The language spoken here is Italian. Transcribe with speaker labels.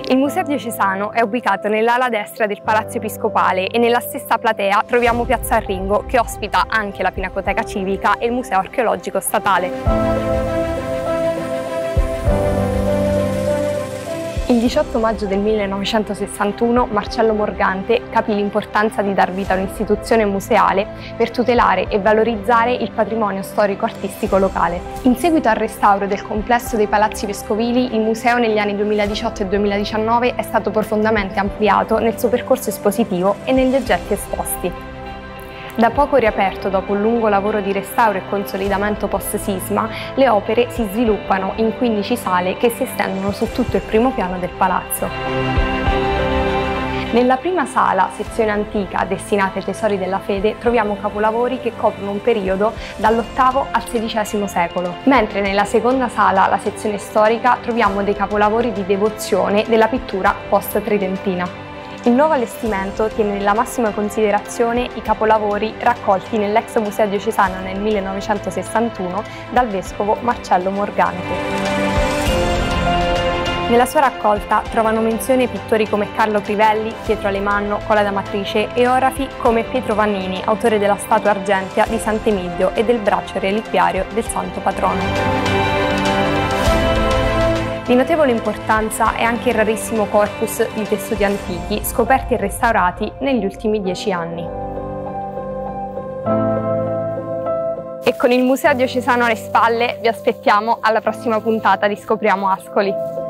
Speaker 1: Il Museo Diocesano è ubicato nell'ala destra del Palazzo Episcopale e nella stessa platea troviamo Piazza Arringo, che ospita anche la Pinacoteca Civica e il Museo Archeologico Statale. Il 18 maggio del 1961 Marcello Morgante capì l'importanza di dar vita a un'istituzione museale per tutelare e valorizzare il patrimonio storico-artistico locale. In seguito al restauro del complesso dei palazzi vescovili, il museo negli anni 2018 e 2019 è stato profondamente ampliato nel suo percorso espositivo e negli oggetti esposti. Da poco riaperto dopo un lungo lavoro di restauro e consolidamento post-sisma, le opere si sviluppano in 15 sale che si estendono su tutto il primo piano del palazzo. Nella prima sala, sezione antica destinata ai tesori della fede, troviamo capolavori che coprono un periodo dall'VIII al XVI secolo, mentre nella seconda sala, la sezione storica, troviamo dei capolavori di devozione della pittura post-tridentina. Il nuovo allestimento tiene nella massima considerazione i capolavori raccolti nell'ex Museo Diocesano nel 1961 dal vescovo Marcello Morgante. Nella sua raccolta trovano menzione pittori come Carlo Crivelli, Pietro Alemanno, Cola da Matrice e orafi come Pietro Vannini, autore della statua argentea di Sant'Emidio e del braccio reliquiario del santo patrono. Di notevole importanza è anche il rarissimo corpus di tessuti antichi scoperti e restaurati negli ultimi 10 anni. E con il Museo Diocesano alle spalle vi aspettiamo alla prossima puntata di Scopriamo Ascoli.